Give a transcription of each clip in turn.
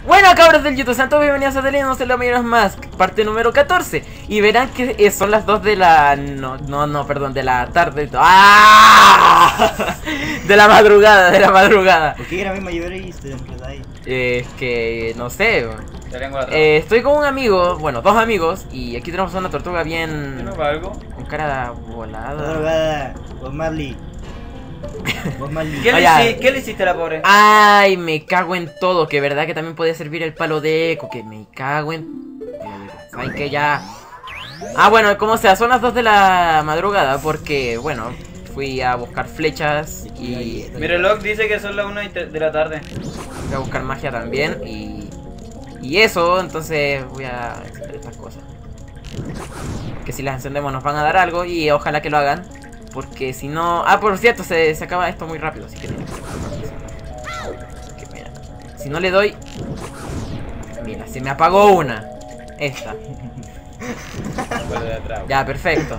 Bueno, cabros del YouTube, sean todos bienvenidos a Tenemos el Majora's Mask, parte número 14. Y verán que son las 2 de la... perdón, de la tarde. ¡Ah! De la madrugada. ¿Por qué grabé mayor y se enredáis? Es que... no sé. Estoy con un amigo, bueno, dos amigos. Y aquí tenemos una tortuga bien... ¿Tiene algo? con cara volada. Drogada, Bob Marley. ¿Qué le hiciste a la pobre? Ay, me cago en todo. Que verdad que también puede servir el palo de eco. Que me cago en... Ay, que ya... Ah, bueno, como sea, son las 2 de la madrugada. Porque, bueno, fui a buscar flechas y... Mi reloj dice que son las 1 de la tarde. Fui a buscar magia también y eso, entonces voy a encender estas cosas. Que si las encendemos nos van a dar algo y ojalá que lo hagan. Porque si no... Ah, por cierto, se acaba esto muy rápido, así que mira. Mira. Si no le doy... Mira, se me apagó una. Esta. Ya, perfecto.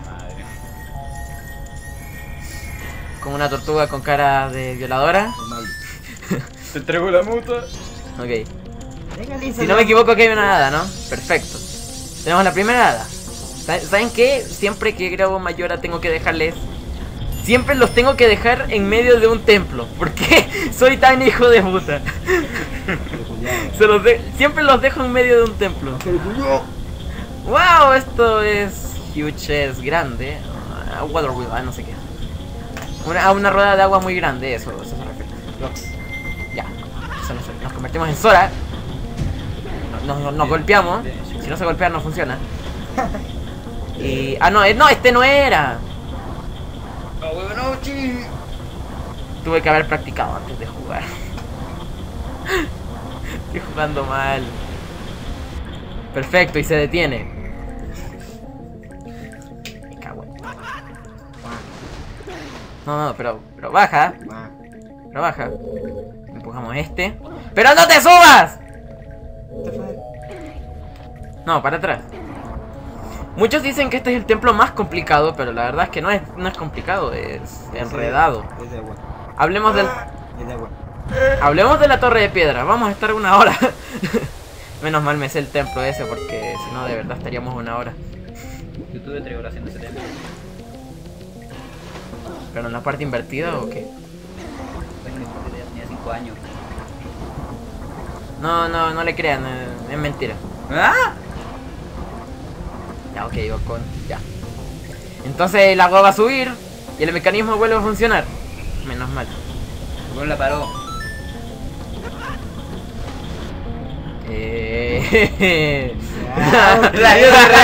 Con una tortuga con cara de violadora. Te entrego la muta. Ok. Si no me equivoco, aquí hay una hada, ¿no? Perfecto. Tenemos la primera hada. ¿Saben qué? Siempre que grabo Majora tengo que dejarles... Siempre los tengo que dejar en medio de un templo. ¿Por qué? Soy tan hijo de puta. Siempre los dejo en medio de un templo. Wow, esto es huge, es grande. Water wheel, no sé qué. Una rueda de agua muy grande, eso se refiere. Ya, nos convertimos en Sora. Nos golpeamos. Si no se golpea no funciona. Y... ah, no, este no era. Tuve que haber practicado antes de jugar. Estoy jugando mal. Perfecto, y se detiene. Me cago en... No, pero baja. Pero baja. Empujamos este. ¡Pero no te subas! No, para atrás. Muchos dicen que este es el templo más complicado, pero la verdad es que no es complicado, es enredado. Es de agua. Hablemos del... Es de agua. Hablemos de la torre de piedra, vamos a estar una hora. Menos mal me sé el templo ese, porque si no de verdad estaríamos una hora. Yo tuve 3 horas haciendo ese templo. ¿Pero en la parte invertida o qué? Es que ya tenía 5 años. No le crean, es mentira. ¿Ah? Ya, ok, ya. Entonces el agua va a subir y el mecanismo vuelve a funcionar. Menos mal. ¿Cómo la paró? La vio de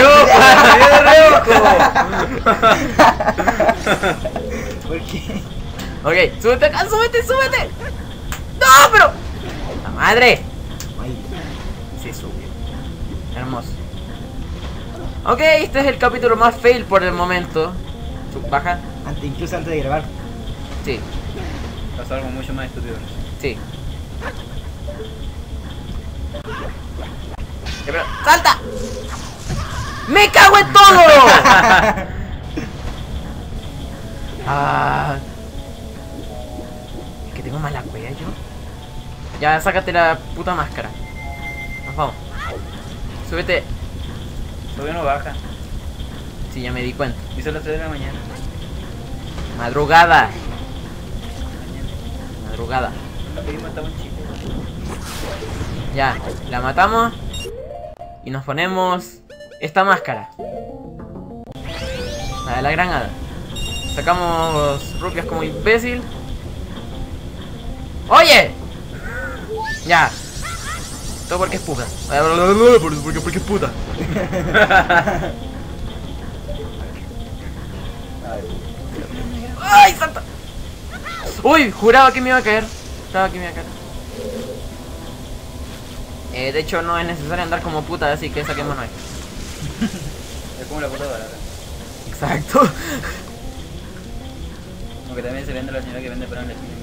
¿Por qué? Ok, súbete acá, súbete. ¡No, pero! ¡La madre! Sí, subió. Hermoso. Ok, este es el capítulo más fail por el momento. Baja. Incluso antes de grabar. Sí, Pasó algo mucho más estúpido. sí. Pero, ¡salta! ¡Me cago en todo! Ah, es que tengo mala cueva yo. Ya, sácate la puta máscara. Nos vamos. Súbete. Todavía no baja. Sí, ya me di cuenta. Y son las 3 de la mañana. Madrugada. La pedimos hasta un chico. Ya, la matamos. Y nos ponemos esta máscara. La de la gran hada. Sacamos rupias como imbécil. ¡Oye! Ya. Todo porque es puta. Porque es puta. ¡Ay, santa! ¡Uy! Juraba que me iba a caer. De hecho no es necesario andar como puta, así que saquémonos esto. Es como la puta barata. Exacto. Aunque también se vende la señora que vende para en la esquina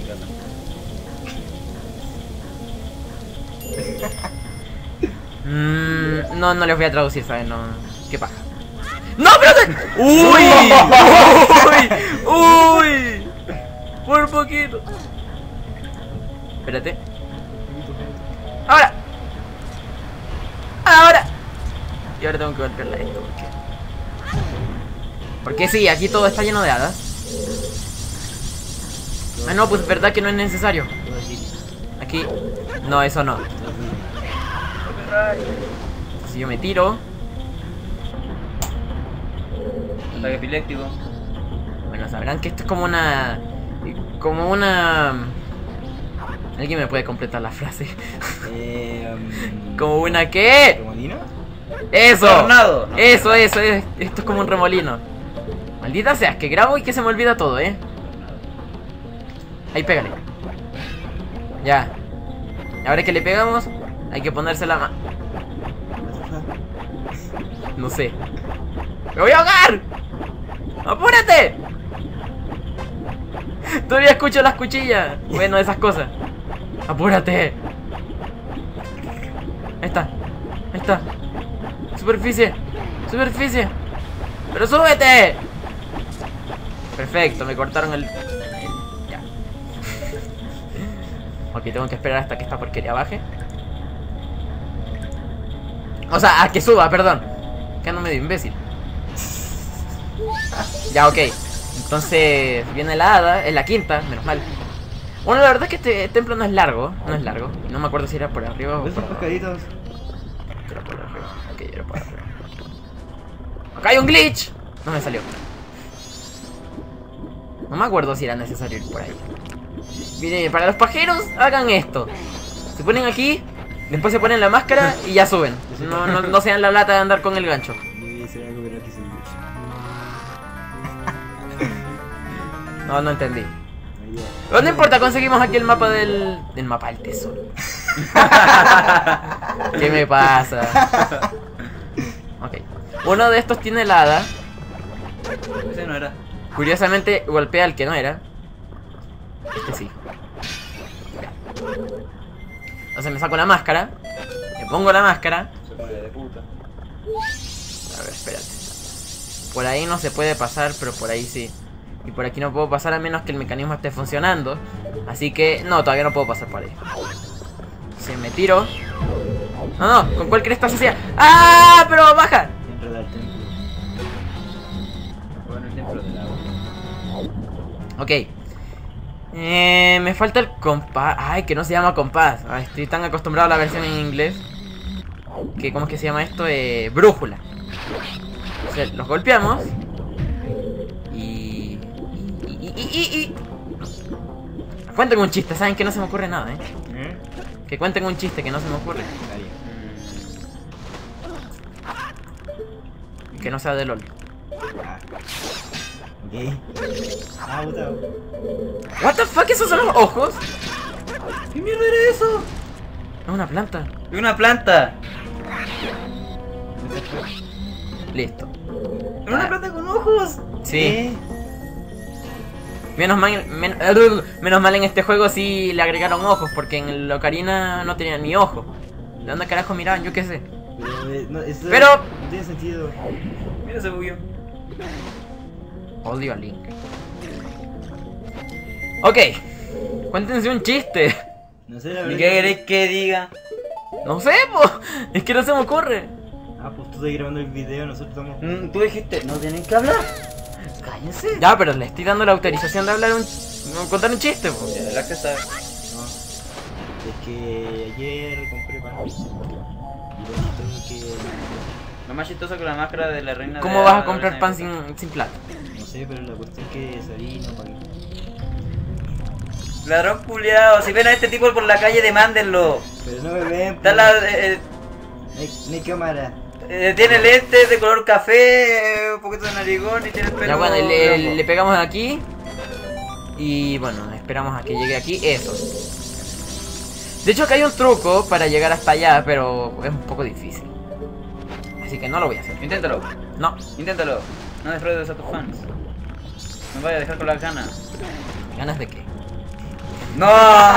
de mi casa. No les voy a traducir, ¿sabes? No. ¿Qué paja? ¡No, pero! ¡Uy! Por poquito. Espérate. ¡Ahora! que ahora tengo que golpearle a esto. Porque sí, aquí todo está lleno de hadas. Ah, no, pues verdad que no es necesario. Todo así. Aquí. No, eso no. Todo así. Si yo me tiro. Ataque epiléptico. Bueno, sabrán que esto es como una. Como una. ¿Alguien me puede completar la frase? ¿Como una qué? ¿Remolino? ¡Eso! Tornado. No, Eso, esto es como un remolino. Maldita sea, que grabo y que se me olvida todo, Ahí pégale. Ya. Ahora que le pegamos, hay que ponerse la mano. No sé. ¡Me voy a ahogar! ¡Apúrate! Todavía escucho las cuchillas. Bueno, esas cosas. ¡Apúrate! Ahí está. Ahí está. Superficie. Superficie. ¡Pero súbete! Perfecto, me cortaron el... Ya. Ok, tengo que esperar hasta que esta porquería baje. O sea, a que suba, perdón. Quedando medio imbécil. Ya, ok. Entonces viene la hada, es la quinta, menos mal. Bueno, la verdad es que este templo no es largo. No es largo. No me acuerdo si era por arriba o ¿Ves por esos abajo. pescaditos? Era por arriba. Ok, era por arriba. ¡Acá hay un glitch! No me salió. No me acuerdo si era necesario ir por ahí. Miren, para los pajeros, hagan esto. Se ponen aquí, después se ponen la máscara y ya suben. No se dan la lata de andar con el gancho. Debe ser algo gratis en Twitch. No entendí. Ahí va. Pero no importa, conseguimos aquí el mapa del mapa del tesoro. ¿Qué me pasa? Ok. Uno de estos tiene la hada. Ese no era. Curiosamente golpea al que no era. Este sí. Ya. Entonces me saco la máscara. Me pongo la máscara. Se pone de puta. A ver, espérate. Por ahí no se puede pasar, pero por ahí sí. Y por aquí no puedo pasar a menos que el mecanismo esté funcionando. Así que no, todavía no puedo pasar por ahí. Si me tiro. No, ¿con cuál cresta se hacía? ¡Ah! Pero baja. Entra al templo. Bueno, el templo del agua. Ok. Me falta el compás. Ay, que no se llama compás. Ay, estoy tan acostumbrado a la versión en inglés. Que, ¿cómo es que se llama esto? Brújula. O sea, los golpeamos. Y... Cuenten un chiste, saben que no se me ocurre nada, Que cuenten un chiste que no se me ocurre. Nadie. Y que no sea de LOL. Ah. Ok. Ah, botado. What the fuck, ¿esos son los ojos? ¿Qué mierda era eso? Es una planta. ¡Y una planta! Listo. ¡Era una planta con ojos! Sí. Menos mal en este juego sí le agregaron ojos, porque en el Ocarina no tenían ni ojos. ¿De dónde carajo miraban? Yo qué sé. Pero, no, eso Pero- no tiene sentido. Mira ese bugueo. Odio a Link. Ok. Cuéntense un chiste. No sé la ¿Y verdad. qué queréis que diga? No sé, po. Es que no se me ocurre. Ah, pues tú estás grabando el video, nosotros estamos. Tú dijiste, no tienen que hablar. Cállense. Ya, pero le estoy dando la autorización de hablar contar un chiste, po. Ya, la que está. No. Es que ayer compré pan. Y bueno, tengo que. Lo más chistoso que la máscara de la reina ¿Cómo de vas la a comprar pan adolescencia. sin plata? No sé, pero la cuestión es que salí y no pagué. Ladrón culiao, si ven a este tipo por la calle, demándenlo. Pero no me ven. Está pues. No hay cámara. Tiene lentes de color café, un poquito de narigón y tiene el pelo. Ya, bueno, rojo. le pegamos aquí. Y bueno, esperamos a que llegue aquí. Eso. De hecho, acá hay un truco para llegar hasta allá, pero es un poco difícil. Así que no lo voy a hacer. Inténtalo, No, inténtalo. No defraudes a tus fans. No vaya a dejar con las ganas. ¿ganas de qué? ¡No!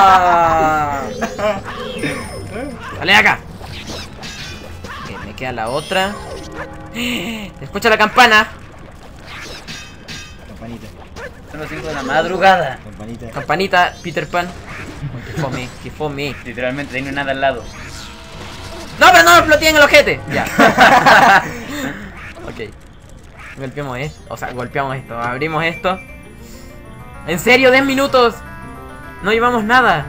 ¡Sale de acá! Ok, me queda la otra. Escucha la campana. Campanita. Son las 5 de la madrugada. Campanita. Campanita, Peter Pan. Que fome, que fome. Literalmente, no hay nada al lado. No, pero no exploté en el ojete! Ya. Ok. Golpeamos esto. O sea, golpeamos esto. Abrimos esto. ¿En serio? ¿10 minutos? No llevamos nada.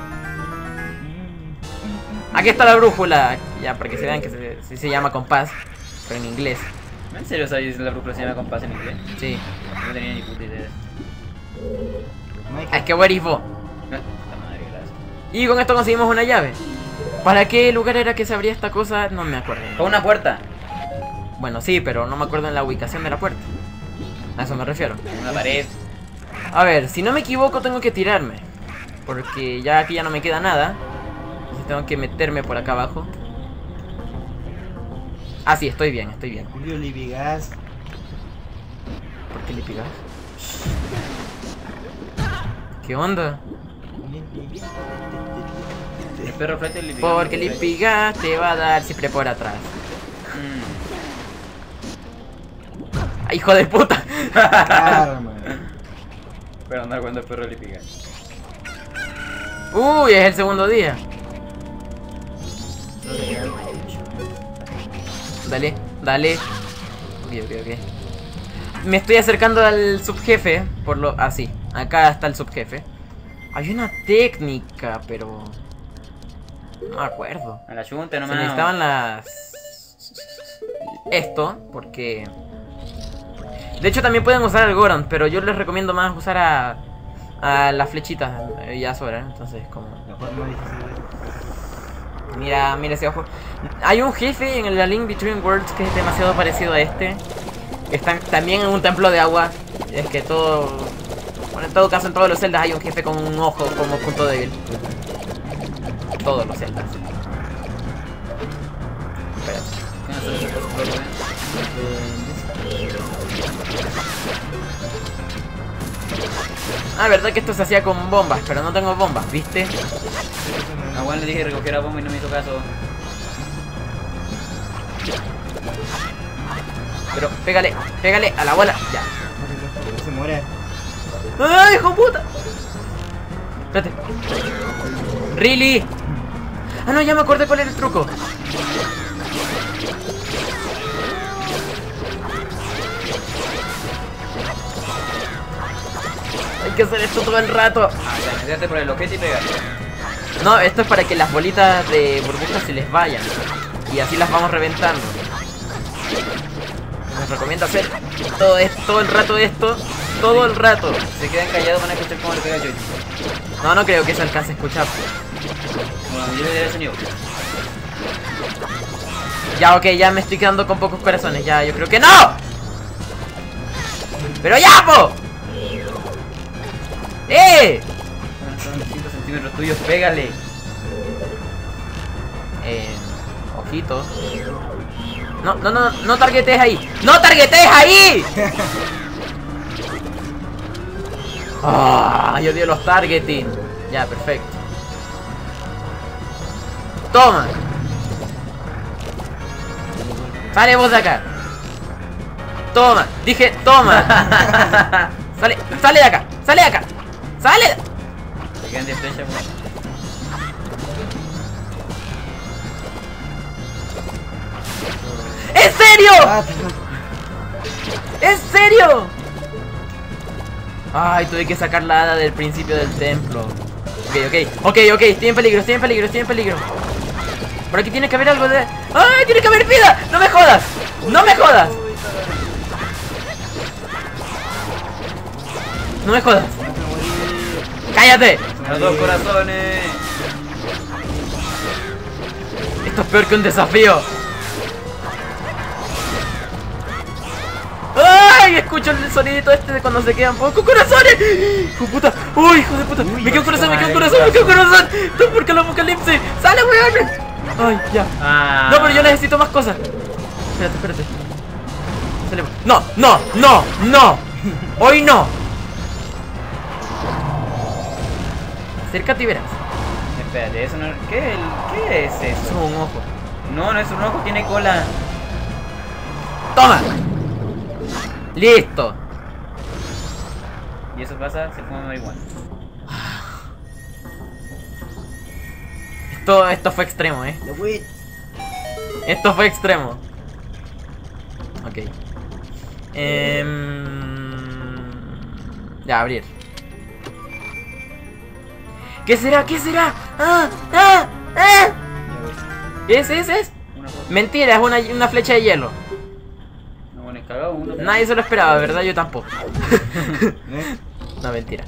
Aquí está la brújula. Ya, para que se vean que se llama compás. Pero en inglés. ¿En serio sabes la brújula se llama compás en inglés? Sí. No tenía ni puta idea. No hay Es que what if vos. Puta madre, gracias. Y con esto conseguimos una llave. ¿Para qué lugar era que se abría esta cosa? No me acuerdo. Con una puerta. Bueno, sí, pero no me acuerdo en la ubicación de la puerta. A eso me refiero. Una pared. A ver, si no me equivoco tengo que tirarme. Porque ya aquí ya no me queda nada. Entonces tengo que meterme por acá abajo. Ah, sí, estoy bien, estoy bien. Julio Lipigas. ¿Por qué le pigas? ¿Qué onda? El perro flight le Porque le pigas te va a dar siempre por atrás. ¡Ay, hijo de puta! Karma. Pero andar cuando el perro le pica. Uy, es el segundo día. Dale, dale. Ok. Me estoy acercando al subjefe. Por lo. Ah, sí. Acá está el subjefe. Hay una técnica, pero. No me acuerdo. A la chunta Se nomás. necesitaban las. Esto, porque. De hecho, también pueden usar el Goron, pero yo les recomiendo más usar a las flechitas. Ya sobra, entonces, como. La forma difícil de... Mira ese ojo. Hay un jefe en la Link Between Worlds que es demasiado parecido a este. Que está también en un templo de agua. Es que todo. Bueno, en todo caso, en todos los celdas hay un jefe con un ojo como punto débil. Todos los celdas. Espérate. Ah, verdad que esto se hacía con bombas, pero no tengo bombas, ¿viste? A Juan le dije que recogiera bomba y no me hizo caso. Pero pégale a la bola. Ya. Se muere. ¡Ay, hijo de puta! Espérate. ¡Really! Ah, no, ya me acordé cuál era el truco. Hay que hacer esto todo el rato. Ya, meterte por el ojete y pegar. No, esto es para que las bolitas de burbujas se les vayan. Y así las vamos reventando. Les recomiendo hacer todo el rato esto. Todo el rato. Se quedan callados, van a escuchar cómo le pega a Yoshi. No creo que se alcance a escuchar. Bueno, yo le daré el sonido. Ya, ok, ya me estoy quedando con pocos corazones. Ya, yo creo que ¡no! ¡Pero ya, po! Son 5 centímetros tuyos, pégale. Ojitos. No targetes ahí. ¡No targetes ahí! Ah, yo odio los targeting. Ya, perfecto. Toma. Sale vos de acá. Toma. Dije, toma. Sale de acá. Sale de acá. Sale. Se quedan de flecha, pues. ¿En serio? Ah, perdón. ¿En serio? Ay, tuve que sacar la hada del principio del templo. Ok, estoy en peligro. Por aquí tiene que haber algo de... ¡Ay, tiene que haber vida! ¡No me jodas! ¡No me jodas! ¡No me jodas! ¡Cállate! Los dos corazones. Esto es peor que un desafío. ¡Ay! Escucho el sonidito este de cuando se quedan pocos corazones. ¡Hijo de puta! ¡Uy, hijo de puta! Me queda un corazón. ¡Esto es porque el apocalipsis! ¡Sale, weón! ¡Ay, ya! Ah. No, pero yo necesito más cosas. Espérate. Sale. ¡No! ¡Hoy no! Acércate y verás. Espérate, eso no... ¿Qué es Eso eso? es un ojo. No es un ojo, tiene cola. ¡Toma! ¡Listo! Y eso pasa, se fuma marihuana. Esto fue extremo, La wea. Esto fue extremo. Ok. Ya, abrir. ¿Qué será? ¿Qué será? ¡Ah! ¡Ah! ¡Ah! Ya ves. Es? Una cosa. Mentira, es una flecha de hielo. No, bueno, es cagado. Una Nadie se lo esperaba, ¿verdad? Yo tampoco. ¿Eh? No, mentira.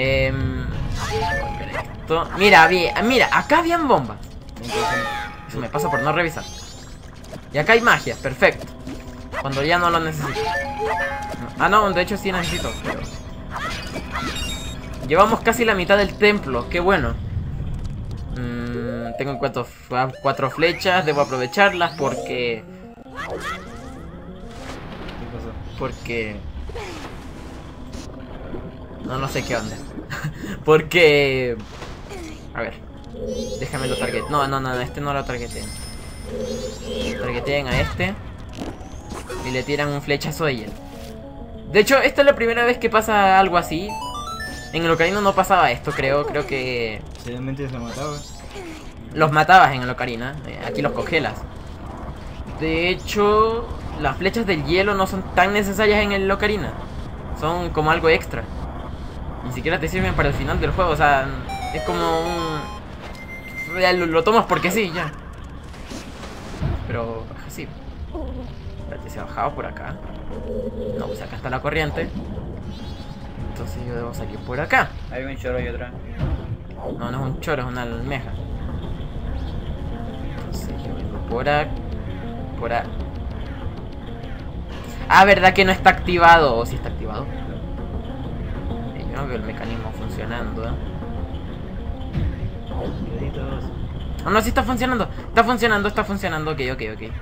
Esto. Mira, mira, acá habían bombas. Eso me pasa por no revisar. Y acá hay magia, perfecto. Cuando ya no lo necesito. Ah, no, de hecho sí necesito. Pero... llevamos casi la mitad del templo, qué bueno. Tengo 4 flechas, debo aprovecharlas porque... ¿Qué pasó? Porque... no sé qué onda. Porque... a ver. Déjame lo target. No, este no lo targeteen. Targeteen a este. Y le tiran un flechazo de hielo. De hecho, esta es la primera vez que pasa algo así. En el Ocarina no pasaba esto, creo que... Seriamente se mataba. los matabas en el Ocarina. Aquí los congelas. De hecho, las flechas del hielo no son tan necesarias en el Ocarina. Son como algo extra. Ni siquiera te sirven para el final del juego. O sea, es como un... lo tomas porque sí, ya. Pero así. Espérate, se ha bajado por acá. No, pues acá está la corriente. Entonces yo debo salir por acá. Hay un choro y otra. No, no es un choro, es una almeja. Entonces yo vengo por acá. Por acá. Ah, ¿verdad que no está activado? ¿O sí está activado? Yo no veo el mecanismo funcionando, ¿eh? Cuidaditos. Oh, no, sí está funcionando. Está funcionando. Ok.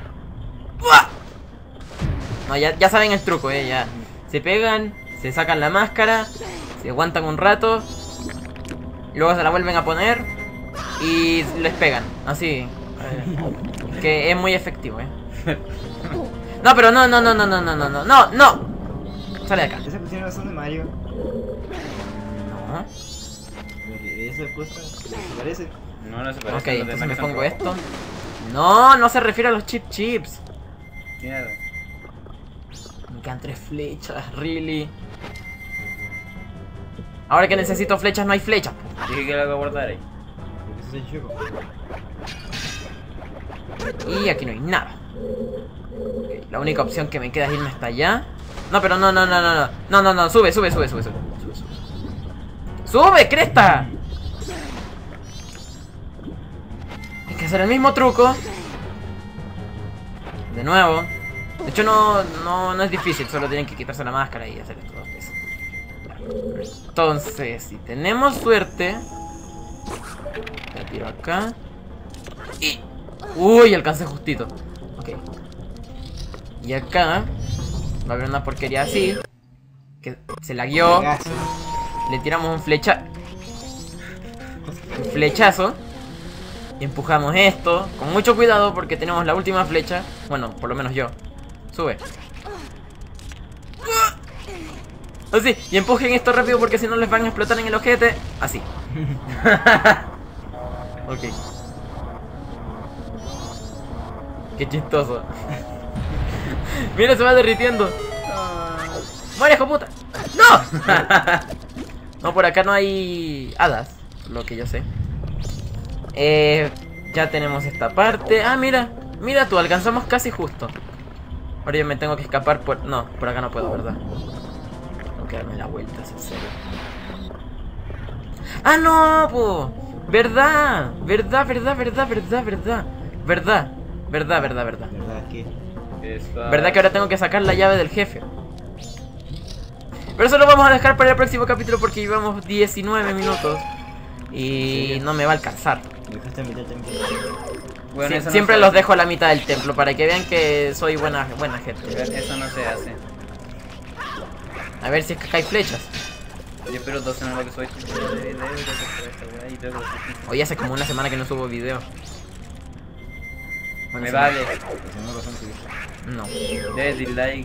No, ya saben el truco, ya. Se pegan, se sacan la máscara, se aguantan un rato, y luego se la vuelven a poner y les pegan. Así. Que es muy efectivo, No, pero no. Sale de acá. Esas cuestiones son de Mario. No. Esa cosa, ¿se parece? No se parece. Ok, los de entonces me Mario pongo son esto. No se refiere a los chips. Mierda. Me quedan 3 flechas, really. Ahora que necesito flechas, no hay flechas. Dije que la voy a guardar ahí. Porque eso es chico. Y aquí no hay nada. Ok, la única opción que me queda es irme hasta allá. No, pero no. No, sube. ¡Sube, cresta! Hay que hacer el mismo truco. De nuevo. De hecho no es difícil, solo tienen que quitarse la máscara y hacer esto 2 veces. Entonces, si tenemos suerte, la tiro acá. Y... uy, alcancé justito. Ok. Y acá va a haber una porquería así, que se la guió. Le tiramos un flechazo. Y empujamos esto con mucho cuidado porque tenemos la última flecha. Bueno, por lo menos yo. Sube. Así, y empujen esto rápido porque si no les van a explotar en el ojete. Así. Ok. Qué chistoso. Mira, se va derritiendo. ¡Muere, hijo puta! ¡No! No, por acá no hay hadas, lo que yo sé. Ya tenemos esta parte. Ah, mira tú, alcanzamos casi justo. Ahora yo me tengo que escapar por... no, por acá no puedo, ¿verdad? Tengo que darme la vuelta, es en serio. ¡Ah, no, po! ¿Verdad? ¿Verdad ¿Verdad qué? ¿Verdad que ahora tengo que sacar la llave del jefe? Pero eso lo vamos a dejar para el próximo capítulo porque llevamos 19 minutos. Y Sí. no me va a alcanzar. Me dejaste a mitad templo. Bueno, Sí, eso no siempre se los hace. dejo a la mitad del templo para que vean que soy buena gente. Eso no se hace. A ver si es que acá hay flechas. Yo espero 12 en lo que soy. Hoy hace como una semana que no subo video. Bueno, Me sí, vale. Tengo razón, sí. No, De dislike.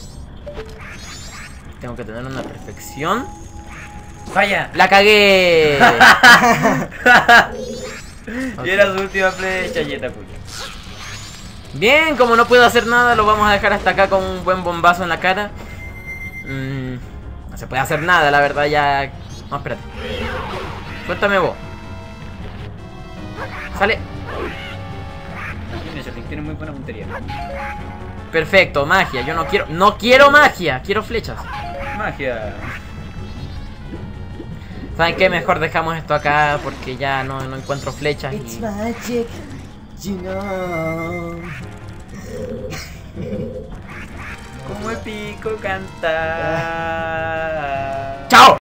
tengo que tener una perfección. ¡Falla! ¡La cagué! Y era su última flecha y esta cuya. Bien, como no puedo hacer nada, lo vamos a dejar hasta acá con un buen bombazo en la cara. No se puede hacer nada, la verdad ya... No, espérate. Cuéntame vos. Sale. Tiene muy buena puntería. Perfecto, magia. Yo no quiero magia, quiero flechas. Magia. ¿Saben qué? Mejor dejamos esto acá porque ya no encuentro flechas. It's magic, you know. Como épico cantar. ¡Chao!